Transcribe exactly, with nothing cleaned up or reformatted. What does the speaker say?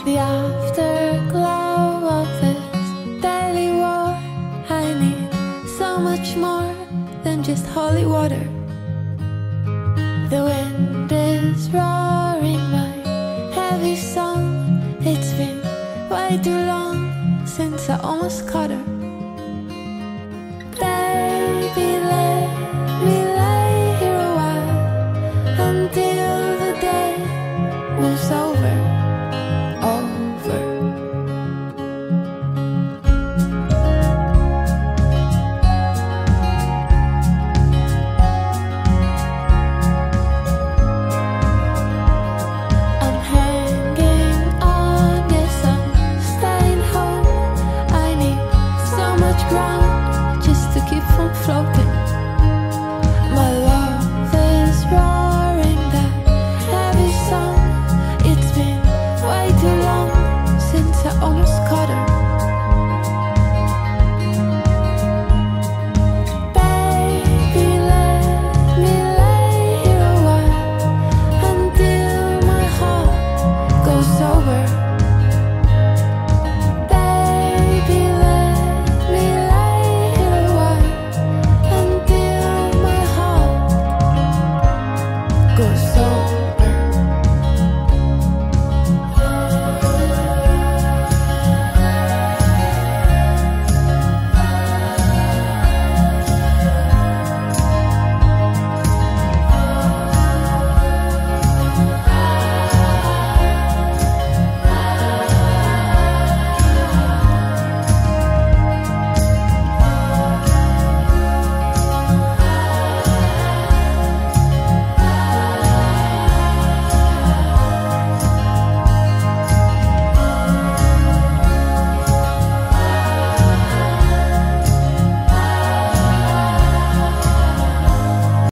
the afterglow of this daily war. I need so much more than just holy water. The wind is roaring my heavy song. It's been way too long since I almost caught her. Baby, let